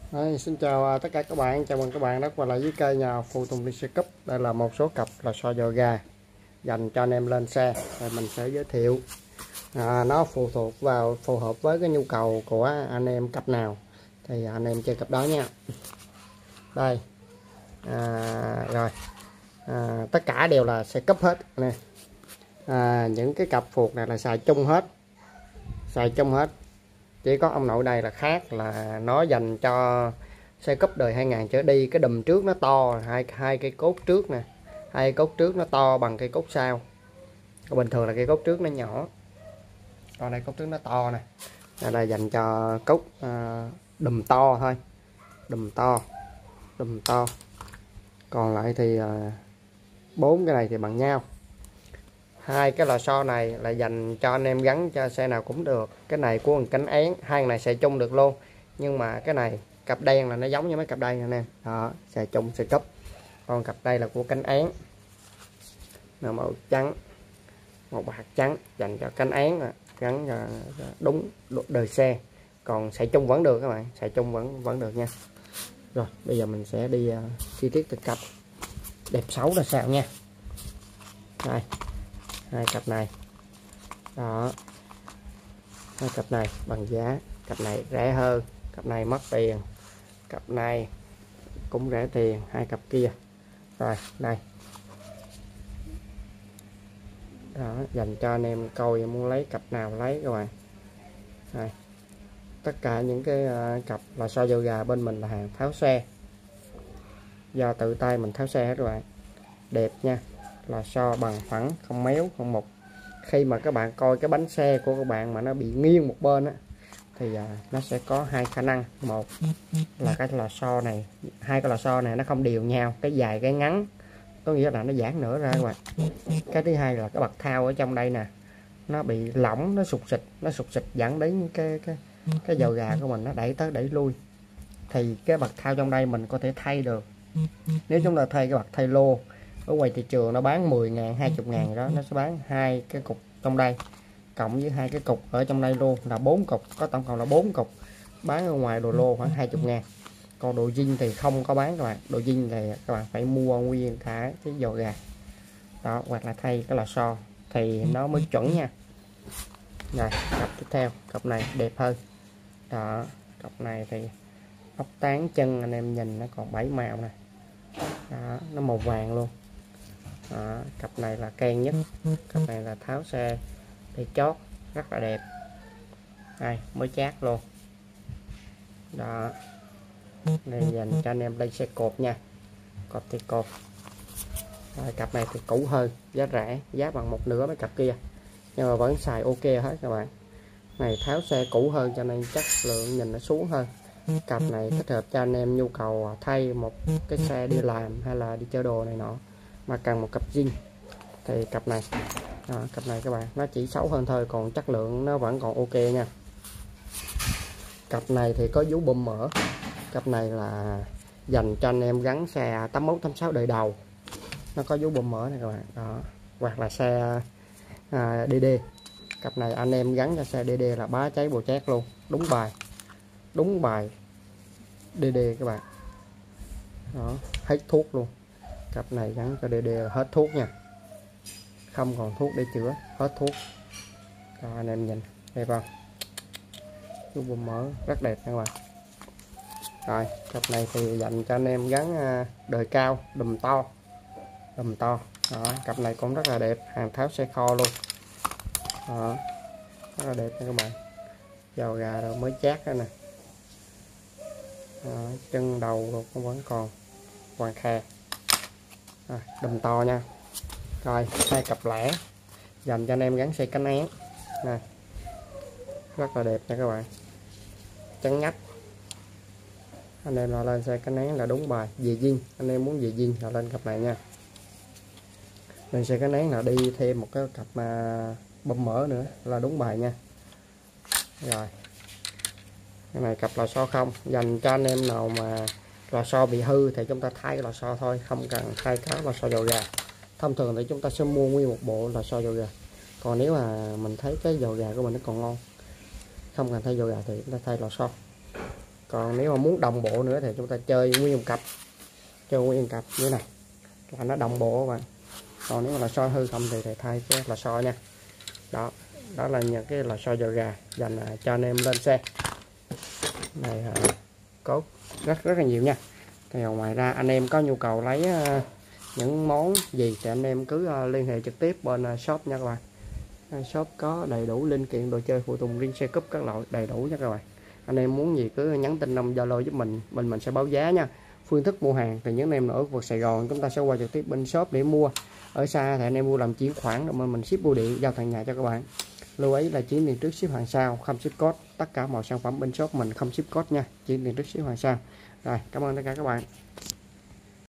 Đấy, xin chào tất cả các bạn, chào mừng các bạn đã quay lại với kênh nhà phụ tùng đi xe cúp. Đây là một số cặp lò xo giò gà dành cho anh em lên xe. Rồi mình sẽ giới thiệu nó phù hợp với cái nhu cầu của anh em cặp nào thì anh em chơi cặp đó nha. Đây rồi tất cả đều là xe cúp hết nè. Những cái cặp phuộc này là xài chung hết, chỉ có ông nội đây là khác, là nó dành cho xe cúp đời 2000 trở đi. Cái đùm trước nó to, hai cây cốt trước nè, hai cốt trước nó to bằng cây cốt sau. Còn bình thường là cây cốt trước nó nhỏ, còn đây cốt trước nó to nè. Đây là dành cho cốt đùm to thôi, đùm to. Còn lại thì bốn cái này thì bằng nhau. Hai cái lò xo này là dành cho anh em gắn cho xe nào cũng được. Cái này của một cánh én, hai này xài chung được luôn. Nhưng mà cái này cặp đen là nó giống như mấy cặp đây nè anh em. Đó, xài chung xài cúp. Còn cặp đây là của cánh én, là màu trắng, màu bạc trắng, dành cho cánh én, gắn cho đúng đời xe. Còn xài chung vẫn được các bạn, xài chung vẫn được nha. Rồi bây giờ mình sẽ đi chi tiết từng cặp đẹp xấu là sao nha. Đây, hai cặp này đó, hai cặp này bằng giá, cặp này rẻ hơn, cặp này mất tiền, cặp này cũng rẻ tiền, hai cặp kia. Rồi đây đó, dành cho anh em coi muốn lấy cặp nào lấy các bạn. Đây, tất cả những cái cặp lò xo giò gà bên mình là hàng tháo xe, do tự tay mình tháo xe hết các bạn. Đẹp nha, lò xo bằng phẳng, không méo không mục. Khi mà các bạn coi cái bánh xe của các bạn mà nó bị nghiêng một bên á, thì nó sẽ có hai khả năng. Một là cái lò xo này, hai cái lò xo này nó không đều nhau, cái dài cái ngắn, có nghĩa là nó giãn nửa ra các bạn. Cái thứ hai là cái bậc thao ở trong đây nè, nó bị lỏng, nó sụt xịt dẫn đến cái giò gà của mình nó đẩy tới đẩy lui. Thì cái bậc thao trong đây mình có thể thay được. Nếu chúng ta thay cái bậc thay lô ở ngoài thị trường nó bán 10.000 20.000 đó, nó sẽ bán hai cái cục trong đây cộng với hai cái cục ở trong đây luôn, là 4 cục, có tổng cộng là 4 cục, bán ở ngoài đồ lô khoảng 20.000. Còn đồ zin thì không có bán các bạn, đồ zin thì các bạn phải mua nguyên cả cái giò gà đó, hoặc là thay cái lò xo thì nó mới chuẩn nha. Rồi cặp tiếp theo, cặp này đẹp hơn đó, cặp này thì ốc tán chân anh em nhìn nó còn 7 màu nè đó, nó màu vàng luôn đó. Cặp này là keng nhất, cặp này là tháo xe thì chót rất là đẹp. Đây mới chát luôn đó. Đây dành cho anh em lên xe cột nha, cột thì cột. Rồi, cặp này thì cũ hơn, giá rẻ, giá bằng một nửa mấy cặp kia, nhưng mà vẫn xài ok hết các bạn. Này tháo xe cũ hơn cho nên chất lượng nhìn nó xuống hơn. Cặp này thích hợp cho anh em nhu cầu thay một cái xe đi làm hay là đi chở đồ này nọ mà cần một cặp zin thì cặp này đó, cặp này các bạn, nó chỉ xấu hơn thôi, còn chất lượng nó vẫn còn ok nha. Cặp này thì có vú bơm mở, cặp này là dành cho anh em gắn xe 81 86 đời đầu, nó có vú bơm mở này các bạn đó, hoặc là xe DD. Cặp này anh em gắn cho xe DD là bá cháy bồ chét luôn, đúng bài DD các bạn đó, hết thuốc luôn. Cặp này gắn cho DD là hết thuốc nha, không còn thuốc để chữa, hết thuốc đó, anh em nhìn đẹp không, chú bùm mở rất đẹp các bạn. Rồi cặp này thì dành cho anh em gắn đời cao, đùm to đó. Cặp này cũng rất là đẹp, hàng tháo xe kho luôn đó, rất là đẹp nha các bạn. Giò gà rồi mới chát đó nè đó, chân đầu rồi cũng vẫn còn hoàn khe. Đùm to nha. Rồi hai cặp lẻ dành cho anh em gắn xe cánh én này, rất là đẹp nha các bạn, trắng ngắt. Anh em nào lên xe cánh én là đúng bài, về zin, anh em muốn về zin là lên cặp này nha. Lên xe cánh én là đi thêm một cái cặp bơm mở nữa là đúng bài nha. Rồi cái này cặp lò xo không, dành cho anh em nào mà lò xo bị hư thì chúng ta thay cái lò xo thôi, không cần thay cái lò xo giò gà. Thông thường thì chúng ta sẽ mua nguyên một bộ lò xo giò gà. Còn nếu mà mình thấy cái giò gà của mình nó còn ngon, không cần thay giò gà thì chúng ta thay lò xo Còn nếu mà muốn đồng bộ nữa thì chúng ta chơi nguyên một cặp, như thế này là nó đồng bộ các bạn. Còn nếu mà lò xo hư không thì thay cái lò xo nha. Đó là những cái lò xo giò gà dành cho anh em lên xe này, có rất là nhiều nha. Thì ngoài ra anh em có nhu cầu lấy những món gì thì anh em cứ liên hệ trực tiếp bên shop nha các bạn. Shop có đầy đủ linh kiện đồ chơi phụ tùng riêng xe cúp các loại đầy đủ nha các bạn. Anh em muốn gì cứ nhắn tin nông Zalo giúp mình sẽ báo giá nha. Phương thức mua hàng thì những anh em ở khu vực Sài Gòn chúng ta sẽ qua trực tiếp bên shop để mua. Ở xa thì anh em mua làm chuyển khoản rồi mình ship bưu điện giao tận nhà cho các bạn. Lưu ý là chuyển tiền trước ship hàng sau, không ship code. Tất cả mọi sản phẩm bên shop mình không ship code nha, chuyển tiền trước ship hàng sau. Rồi, cảm ơn tất cả các bạn.